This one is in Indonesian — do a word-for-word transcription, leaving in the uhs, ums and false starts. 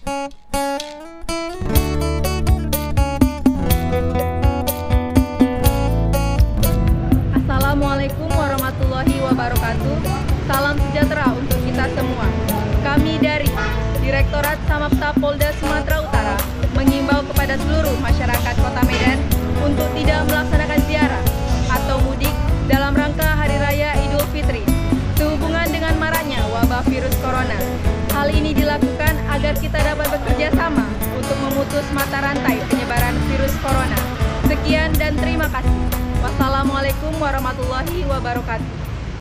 Assalamualaikum warahmatullahi wabarakatuh. Salam sejahtera untuk kita semua. Kami dari Direktorat Samapta Polda Sumatera Utara mengimbau kepada seluruh masyarakat Kota Medan untuk tidak melaksanakan ziarah atau mudik dalam rangka Hari Raya Idul Fitri sehubungan dengan maraknya wabah virus corona. Hal ini dilakukan agar kita dapat bekerja sama untuk memutus mata rantai penyebaran virus corona. Sekian dan terima kasih. Wassalamualaikum warahmatullahi wabarakatuh.